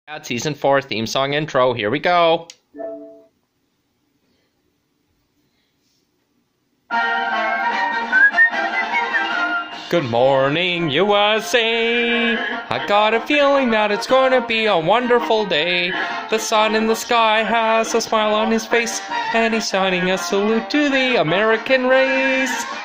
At Season 4 theme song intro, here we go. Good morning, USA. I got a feeling that it's going to be a wonderful day. The sun in the sky has a smile on his face, and he's signing a salute to the American race.